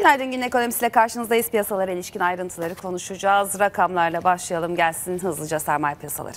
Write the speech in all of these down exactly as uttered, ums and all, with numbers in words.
Günaydın, Gün Ekonomisi'yle karşınızdayız. Piyasalara ilişkin ayrıntıları konuşacağız. Rakamlarla başlayalım, gelsin hızlıca sermaye piyasaları.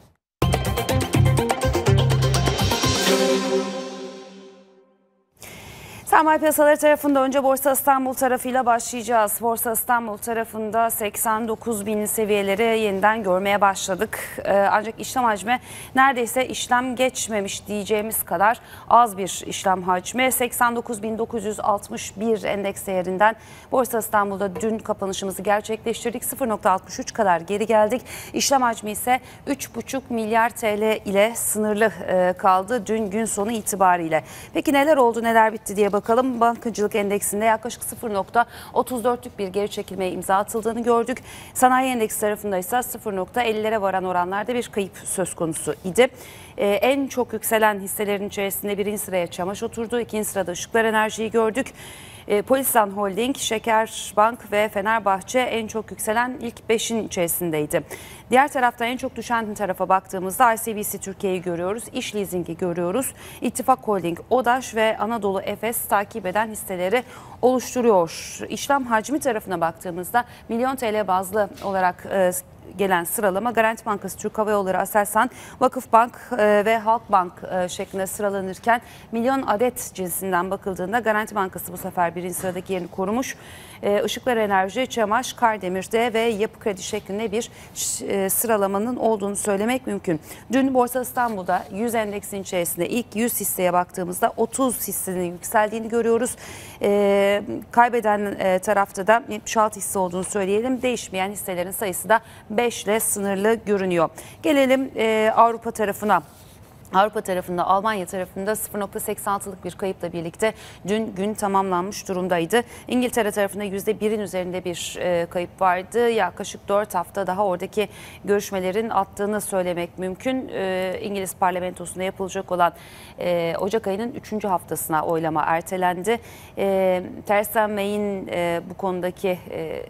Sermaye piyasaları tarafında önce Borsa İstanbul tarafıyla başlayacağız. Borsa İstanbul tarafında seksen dokuz bin seviyeleri yeniden görmeye başladık. Ee, ancak işlem hacmi neredeyse işlem geçmemiş diyeceğimiz kadar az bir işlem hacmi. seksen dokuz bin dokuz yüz altmış bir endeks değerinden Borsa İstanbul'da dün kapanışımızı gerçekleştirdik. sıfır nokta altmış üç kadar geri geldik. İşlem hacmi ise üç buçuk milyar T L ile sınırlı kaldı dün gün sonu itibariyle. Peki neler oldu, neler bitti diye bakalım. Bakalım, bankacılık endeksinde yaklaşık sıfır nokta otuz dörtlük bir geri çekilmeye imza atıldığını gördük. Sanayi endeksi tarafında ise sıfır nokta ellilere varan oranlarda bir kayıp söz konusu idi. Ee, en çok yükselen hisselerin içerisinde birinci sıraya Çamaş oturdu. İkinci sırada Işıklar Enerji'yi gördük. E, Polisan Holding, Şekerbank ve Fenerbahçe en çok yükselen ilk beşin içerisindeydi. Diğer tarafta en çok düşen tarafa baktığımızda I C B C Türkiye'yi görüyoruz, İş Leasing'i görüyoruz. İttifak Holding, Odaş ve Anadolu Efes takip eden hisseleri oluşturuyor. İşlem hacmi tarafına baktığımızda milyon T L bazlı olarak e, gelen sıralama Garanti Bankası, Türk Hava Yolları, Aselsan, Vakıfbank ve Halkbank şeklinde sıralanırken milyon adet cinsinden bakıldığında Garanti Bankası bu sefer birinci sıradaki yerini korumuş. Işıklar Enerji, Çamaş, Kardemir'de ve Yapı Kredi şeklinde bir sıralamanın olduğunu söylemek mümkün. Dün Borsa İstanbul'da yüz endeksin içerisinde ilk yüz hisseye baktığımızda otuz hissenin yükseldiğini görüyoruz. E, kaybeden e, tarafta da yetmiş altı hisse olduğunu söyleyelim. Değişmeyen hisselerin sayısı da beş ile sınırlı görünüyor. Gelelim e, Avrupa tarafına. Avrupa tarafında, Almanya tarafında sıfır nokta seksen altılık bir kayıpla birlikte dün gün tamamlanmış durumdaydı. İngiltere tarafında yüzde birin üzerinde bir e, kayıp vardı. Yaklaşık dört hafta daha oradaki görüşmelerin attığını söylemek mümkün. E, İngiliz parlamentosunda yapılacak olan e, Ocak ayının üçüncü haftasına oylama ertelendi. E, Theresa May'in e, bu konudaki E,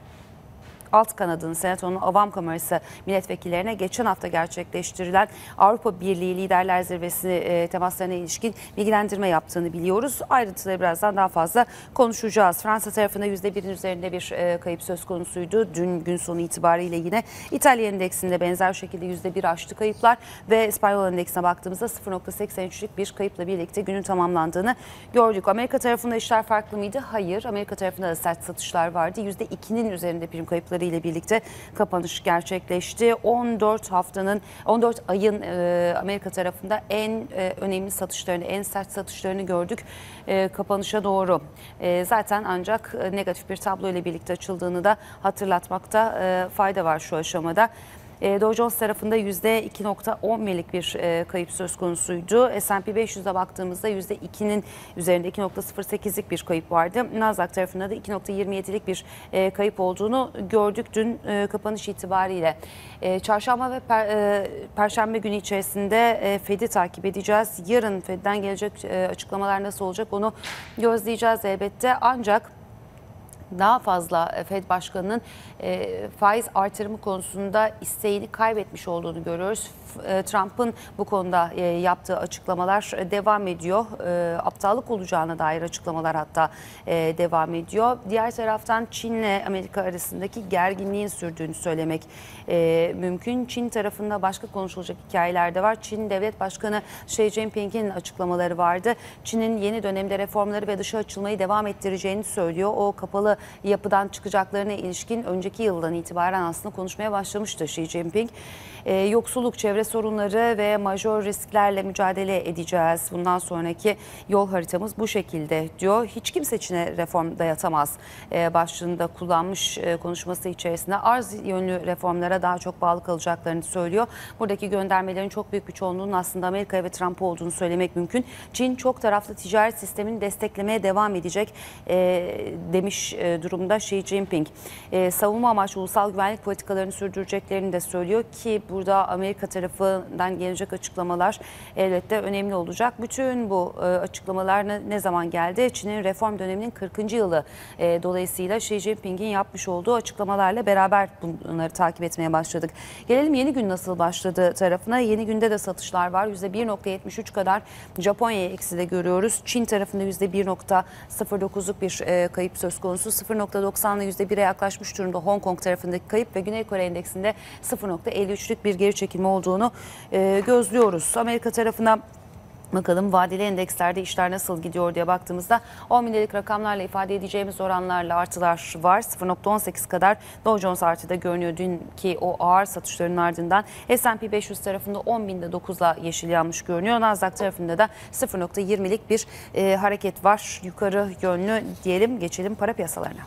alt kanadının, Senato'nun Avam Kamerası milletvekillerine geçen hafta gerçekleştirilen Avrupa Birliği Liderler Zirvesi e, temaslarına ilişkin bilgilendirme yaptığını biliyoruz. Ayrıntıları birazdan daha fazla konuşacağız. Fransa tarafında yüzde birin üzerinde bir e, kayıp söz konusuydu. Dün gün sonu itibariyle yine İtalya endeksinde benzer şekilde yüzde bir aştı kayıplar ve İspanyol endeksine baktığımızda sıfır nokta seksen üçlük bir kayıpla birlikte günün tamamlandığını gördük. Amerika tarafında işler farklı mıydı? Hayır. Amerika tarafında da sert satışlar vardı. yüzde ikinin üzerinde prim kayıpları ile birlikte kapanış gerçekleşti. on dört haftanın, on dört ayın e, Amerika tarafında en e, önemli satışlarını, en sert satışlarını gördük e, kapanışa doğru. E, zaten ancak negatif bir tablo ile birlikte açıldığını da hatırlatmakta e, fayda var şu aşamada. Dow Jones tarafında yüzde iki nokta on birlik bir kayıp söz konusuydu. S and P beş yüze baktığımızda yüzde ikinin üzerinde iki nokta sıfır sekizlik bir kayıp vardı. Nasdaq tarafında da iki nokta yirmi yedilik bir kayıp olduğunu gördük dün kapanış itibariyle. Çarşamba ve per, Perşembe günü içerisinde Fed'i takip edeceğiz. Yarın Fed'den gelecek açıklamalar nasıl olacak onu gözleyeceğiz elbette. Ancak daha fazla Fed Başkanı'nın e, faiz artırımı konusunda isteğini kaybetmiş olduğunu görüyoruz. E, Trump'ın bu konuda e, yaptığı açıklamalar devam ediyor. E, aptallık olacağına dair açıklamalar hatta e, devam ediyor. Diğer taraftan Çin'le Amerika arasındaki gerginliğin sürdüğünü söylemek e, mümkün. Çin tarafında başka konuşulacak hikayeler de var. Çin Devlet Başkanı Xi Jinping'in açıklamaları vardı. Çin'in yeni dönemde reformları ve dışa açılmayı devam ettireceğini söylüyor. O kapalı yapıdan çıkacaklarına ilişkin önceki yıldan itibaren aslında konuşmaya başlamıştı Xi Jinping. Ee, yoksulluk, çevre sorunları ve majör risklerle mücadele edeceğiz. Bundan sonraki yol haritamız bu şekilde diyor. Hiç kimse Çin'e reform dayatamaz ee, başlığında kullanmış e, konuşması içerisinde arz yönlü reformlara daha çok bağlı kalacaklarını söylüyor. Buradaki göndermelerin çok büyük bir çoğunluğunun aslında Amerika ve Trump olduğunu söylemek mümkün. Çin çok taraflı ticaret sistemini desteklemeye devam edecek e, demiş e, durumda Xi Jinping. E, savunma amaçlı ulusal güvenlik politikalarını sürdüreceklerini de söylüyor ki burada Amerika tarafından gelecek açıklamalar elbette önemli olacak. Bütün bu e, açıklamalar ne, ne zaman geldi? Çin'in reform döneminin kırkıncı yılı e, dolayısıyla Xi Jinping'in yapmış olduğu açıklamalarla beraber bunları takip etmeye başladık. Gelelim yeni gün nasıl başladı tarafına. Yeni günde de satışlar var. yüzde bir nokta yetmiş üç kadar Japonya'ya eksi de görüyoruz. Çin tarafında yüzde bir nokta sıfır dokuzluk bir e, kayıp söz konusu. sıfır nokta doksanla yüzde bire yaklaşmış durumda Hong Kong tarafındaki kayıp ve Güney Kore endeksinde sıfır nokta elli üçlük bir geri çekilme olduğunu e, gözlüyoruz. Amerika tarafına bakalım vadeli endekslerde işler nasıl gidiyor diye baktığımızda on binlik rakamlarla ifade edeceğimiz oranlarla artılar var. sıfır nokta on sekiz kadar Dow Jones artıda görünüyor dünkü o ağır satışların ardından. S and P beş yüz tarafında on binde dokuzla yeşil yanmış görünüyor. Nasdaq tarafında da sıfır nokta yirmilik bir e, hareket var. Yukarı yönlü diyelim, geçelim para piyasalarına.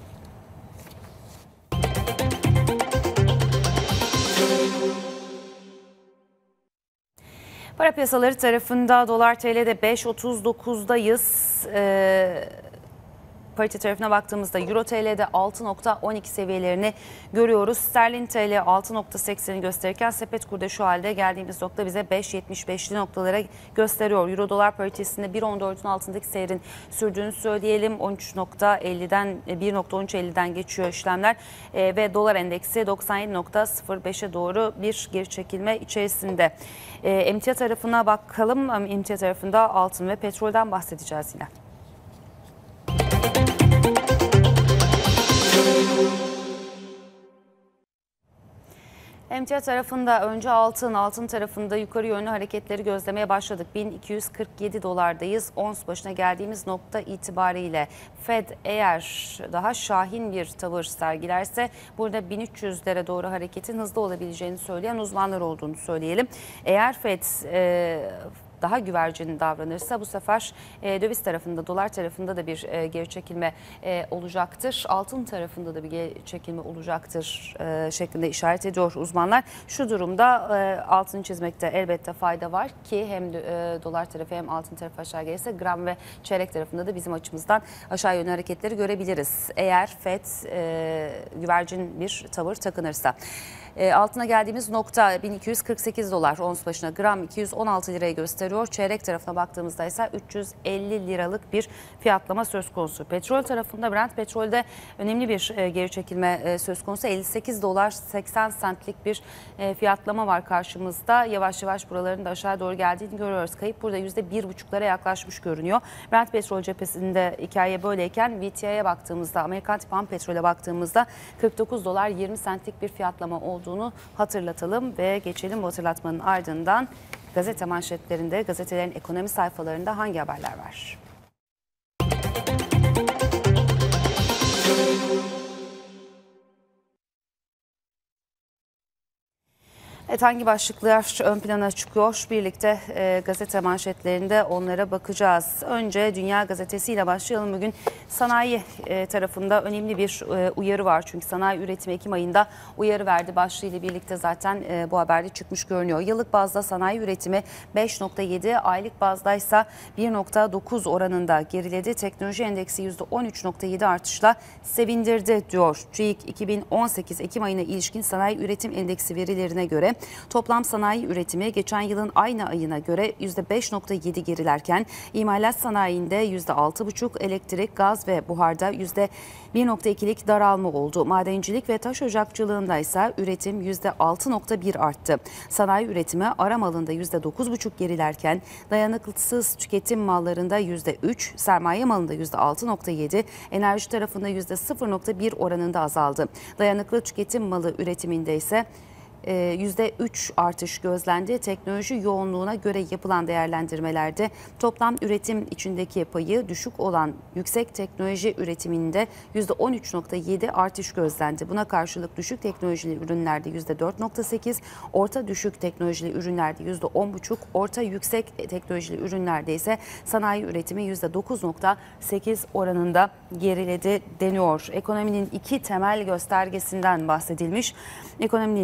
Para piyasaları tarafında dolar T L'de beş nokta otuz dokuzdayız. Ee, parite tarafına baktığımızda Euro T L'de altı nokta on iki seviyelerini görüyoruz. Sterlin T L altı nokta sekseni gösterirken sepet kurda şu halde geldiğimiz nokta bize beş nokta yetmiş beşli noktalara gösteriyor. Euro dolar paritesinde bir nokta on dördün altındaki seyrin sürdüğünü söyleyelim. on üç nokta elliden bir nokta on üç elliden geçiyor işlemler ee, ve dolar endeksi doksan yedi nokta sıfır beşe doğru bir geri çekilme içerisinde. E, emtia tarafına bakalım. Emtia tarafında altın ve petrolden bahsedeceğiz yine. Emtia tarafında önce altın, altın tarafında yukarı yönlü hareketleri gözlemeye başladık. bin iki yüz kırk yedi dolardayız. Ons başına geldiğimiz nokta itibariyle Fed eğer daha şahin bir tavır sergilerse burada bin üç yüzlere doğru hareketin hızlı olabileceğini söyleyen uzmanlar olduğunu söyleyelim. Eğer Fed e, daha güvercin davranırsa bu sefer e, döviz tarafında, dolar tarafında da bir e, geri çekilme e, olacaktır. Altın tarafında da bir geri çekilme olacaktır e, şeklinde işaret ediyor uzmanlar. Şu durumda e, altını çizmekte elbette fayda var ki hem de, e, dolar tarafı hem altın tarafı aşağı gelirse gram ve çeyrek tarafında da bizim açımızdan aşağı yönlü hareketleri görebiliriz. Eğer Fed e, güvercin bir tavır takınırsa. E, altına geldiğimiz nokta bin iki yüz kırk sekiz dolar ons başına, gram iki yüz on altı lirayı gösteriyor. Çeyrek tarafına baktığımızda ise üç yüz elli liralık bir fiyatlama söz konusu. Petrol tarafında Brent petrolde önemli bir e, geri çekilme e, söz konusu. elli sekiz dolar seksen centlik bir e, fiyatlama var karşımızda. Yavaş yavaş buraların da aşağı doğru geldiğini görüyoruz. Kayıp burada yüzde bir buçuklara yaklaşmış görünüyor. Brent petrol cephesinde hikaye böyleyken V T I'ye baktığımızda, Amerikan tipi ham petrole baktığımızda kırk dokuz dolar yirmi centlik bir fiyatlama olduğunu hatırlatalım ve geçelim bu hatırlatmanın ardından gazete manşetlerinde, gazetelerin ekonomi sayfalarında hangi haberler var? Evet, hangi başlıklar ön plana çıkıyor? Birlikte e, gazete manşetlerinde onlara bakacağız. Önce Dünya Gazetesi ile başlayalım. Bugün sanayi e, tarafında önemli bir e, uyarı var. Çünkü sanayi üretimi Ekim ayında uyarı verdi. Başlığıyla birlikte zaten e, bu haberde çıkmış görünüyor. Yıllık bazda sanayi üretimi beş nokta yedi, aylık bazdaysa bir nokta dokuz oranında geriledi. Teknoloji endeksi yüzde on üç nokta yedi artışla sevindirdi diyor. TÜİK iki bin on sekiz Ekim ayına ilişkin sanayi üretim endeksi verilerine göre toplam sanayi üretimi geçen yılın aynı ayına göre yüzde beş nokta yedi gerilerken imalat sanayinde yüzde altı buçuk, elektrik, gaz ve buharda yüzde bir nokta ikilik daralma oldu. Madencilik ve taş ocakçılığında ise üretim yüzde altı nokta bir arttı. Sanayi üretimi ara malında yüzde dokuz buçuk gerilerken dayanıklısız tüketim mallarında yüzde üç, sermaye malında yüzde altı nokta yedi, enerji tarafında yüzde sıfır nokta bir oranında azaldı. Dayanıklı tüketim malı üretiminde ise yüzde üç artış gözlendi. Teknoloji yoğunluğuna göre yapılan değerlendirmelerde toplam üretim içindeki payı düşük olan yüksek teknoloji üretiminde yüzde on üç nokta yedi artış gözlendi. Buna karşılık düşük teknolojili ürünlerde yüzde dört nokta sekiz, orta düşük teknolojili ürünlerde yüzde on buçuk, orta yüksek teknolojili ürünlerde ise sanayi üretimi yüzde dokuz nokta sekiz oranında geriledi deniyor. Ekonominin iki temel göstergesinden bahsedilmiş. Ekonominin iki temel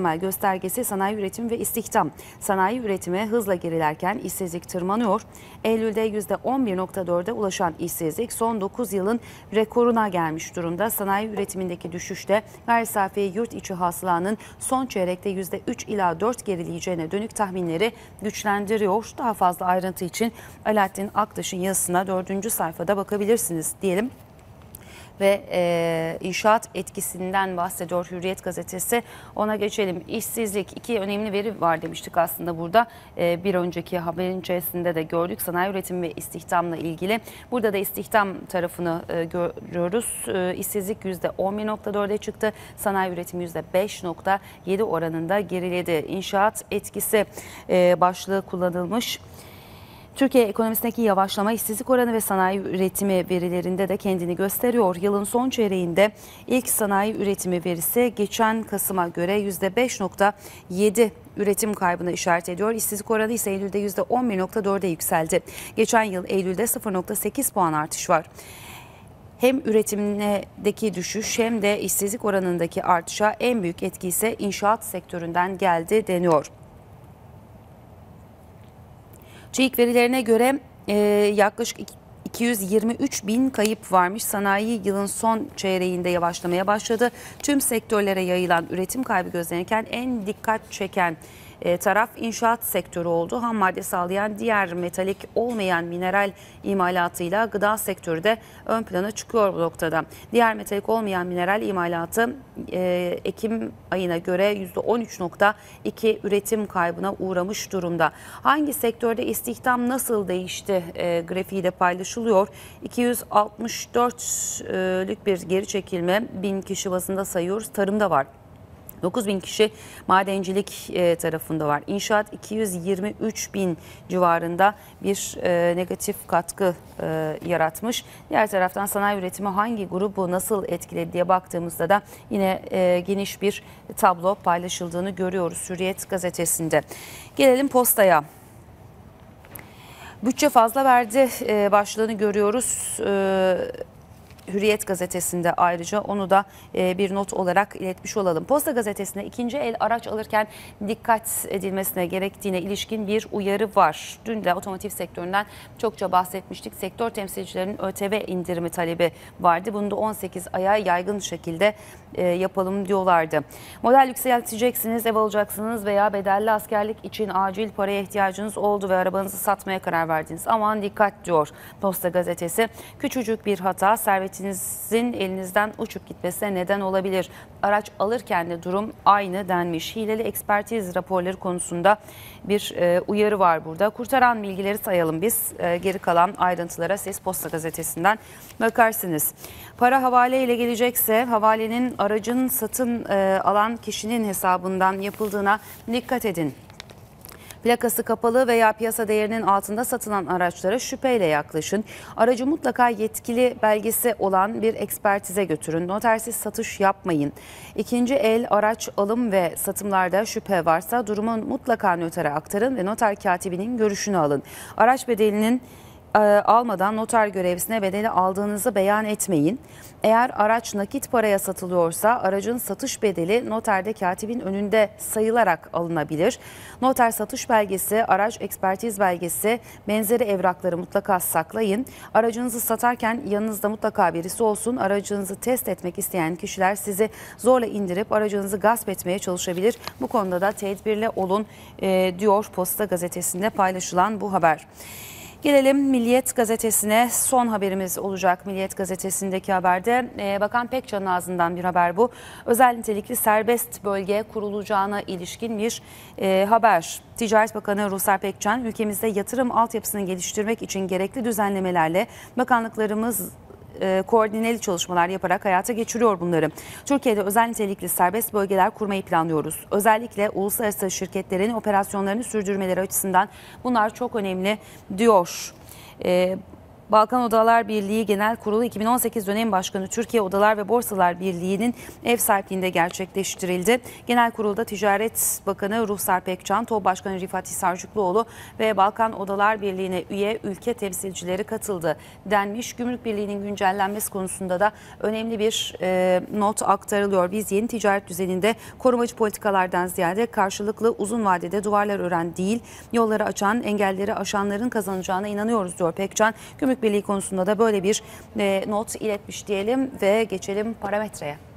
temel göstergesi sanayi üretimi ve istihdam. Sanayi üretimi hızla gerilerken işsizlik tırmanıyor. Eylül'de yüzde on bir nokta dörde ulaşan işsizlik son dokuz yılın rekoruna gelmiş durumda. Sanayi üretimindeki düşüşte gayri safi yurt içi hasılanın son çeyrekte yüzde üç ila dört gerileyeceğine dönük tahminleri güçlendiriyor. Daha fazla ayrıntı için Alaaddin Aktaş'ın yazısına dördüncü sayfada bakabilirsiniz diyelim. Ve e, inşaat etkisinden bahsediyor Hürriyet gazetesi. Ona geçelim. İşsizlik, iki önemli veri var demiştik aslında burada. E, bir önceki haberin içerisinde de gördük. Sanayi üretimi ve istihdamla ilgili. Burada da istihdam tarafını e, görüyoruz. E, işsizlik yüzde on bir nokta dörde çıktı. Sanayi üretimi yüzde beş nokta yedi oranında geriledi. İnşaat etkisi e, başlığı kullanılmış. Türkiye ekonomisindeki yavaşlama, işsizlik oranı ve sanayi üretimi verilerinde de kendini gösteriyor. Yılın son çeyreğinde ilk sanayi üretimi verisi geçen Kasım'a göre yüzde beş nokta yedi üretim kaybına işaret ediyor. İşsizlik oranı ise Eylül'de yüzde on bir nokta dörde yükseldi. Geçen yıl Eylül'de sıfır nokta sekiz puan artış var. Hem üretimdeki düşüş hem de işsizlik oranındaki artışa en büyük etki ise inşaat sektöründen geldi deniyor. TÜİK verilerine göre e, yaklaşık iki yüz yirmi üç bin kayıp varmış. Sanayi yılın son çeyreğinde yavaşlamaya başladı. Tüm sektörlere yayılan üretim kaybı gözlenirken en dikkat çeken e, taraf inşaat sektörü oldu. Ham madde sağlayan diğer metalik olmayan mineral imalatıyla gıda sektörü de ön plana çıkıyor bu noktada. Diğer metalik olmayan mineral imalatı e, Ekim ayına göre yüzde on üç nokta iki üretim kaybına uğramış durumda. Hangi sektörde istihdam nasıl değişti e, grafiği de paylaşılıyor. iki yüz altmış dörtlük bir geri çekilme bin kişi bazında sayıyoruz. Tarımda var. dokuz bin kişi madencilik e, tarafında var. İnşaat iki yüz yirmi üç bin civarında bir e, negatif katkı e, yaratmış. Diğer taraftan sanayi üretimi hangi grubu nasıl etkiledi diye baktığımızda da yine e, geniş bir tablo paylaşıldığını görüyoruz Hürriyet gazetesinde. Gelelim postaya. Bütçe fazla verdi e, başlığını görüyoruz. E, Hürriyet gazetesinde ayrıca onu da bir not olarak iletmiş olalım. Posta gazetesinde ikinci el araç alırken dikkat edilmesine gerektiğine ilişkin bir uyarı var. Dün de otomotiv sektöründen çokça bahsetmiştik. Sektör temsilcilerinin ÖTV indirimi talebi vardı. Bunu da on sekiz aya yaygın şekilde yapalım diyorlardı. Model yükselteceksiniz, ev alacaksınız veya bedelli askerlik için acil paraya ihtiyacınız oldu ve arabanızı satmaya karar verdiniz. Aman dikkat diyor Posta gazetesi. Küçücük bir hata servetinizin elinizden uçup gitmesine neden olabilir. Araç alırken de durum aynı denmiş. Hileli ekspertiz raporları konusunda bir e, uyarı var burada. Kurtaran bilgileri sayalım biz. E, geri kalan ayrıntılara siz Posta gazetesinden bakarsınız. Para havale ile gelecekse havalenin aracın satın e, alan kişinin hesabından yapıldığına dikkat edin. Plakası kapalı veya piyasa değerinin altında satılan araçlara şüpheyle yaklaşın. Aracı mutlaka yetkili belgesi olan bir ekspertize götürün. Notersiz satış yapmayın. İkinci el araç alım ve satımlarda şüphe varsa durumu mutlaka notere aktarın ve noter katibinin görüşünü alın. Araç bedelinin almadan noter görevlisine bedeli aldığınızı beyan etmeyin. Eğer araç nakit paraya satılıyorsa aracın satış bedeli noterde katibin önünde sayılarak alınabilir. Noter satış belgesi, araç ekspertiz belgesi, benzeri evrakları mutlaka saklayın. Aracınızı satarken yanınızda mutlaka birisi olsun. Aracınızı test etmek isteyen kişiler sizi zorla indirip aracınızı gasp etmeye çalışabilir. Bu konuda da tedbirli olun e, diyor Posta gazetesinde paylaşılan bu haber. Gelelim Milliyet gazetesine, son haberimiz olacak Milliyet gazetesindeki haberde. Ee, Bakan Pekcan'ın ağzından bir haber bu. Özel nitelikli serbest bölge kurulacağına ilişkin bir e, haber. Ticaret Bakanı Ruslar Pekcan, ülkemizde yatırım altyapısını geliştirmek için gerekli düzenlemelerle bakanlıklarımız E, koordineli çalışmalar yaparak hayata geçiriyor bunları. Türkiye'de özel nitelikli serbest bölgeler kurmayı planlıyoruz. Özellikle uluslararası şirketlerin operasyonlarını sürdürmeleri açısından bunlar çok önemli diyor. E, Balkan Odalar Birliği Genel Kurulu iki bin on sekiz dönem başkanı Türkiye Odalar ve Borsalar Birliği'nin ev sahipliğinde gerçekleştirildi. Genel Kurulda Ticaret Bakanı Ruhsar Pekcan, TOB Başkanı Rifat Hisarcıklıoğlu ve Balkan Odalar Birliği'ne üye ülke temsilcileri katıldı denmiş. Gümrük Birliği'nin güncellenmesi konusunda da önemli bir e, not aktarılıyor. Biz yeni ticaret düzeninde korumacı politikalardan ziyade karşılıklı uzun vadede duvarlar ören değil, yolları açan, engelleri aşanların kazanacağına inanıyoruz diyor Pekcan. Gümrük Birliği konusunda da böyle bir e, not iletmiş diyelim ve geçelim parametreye.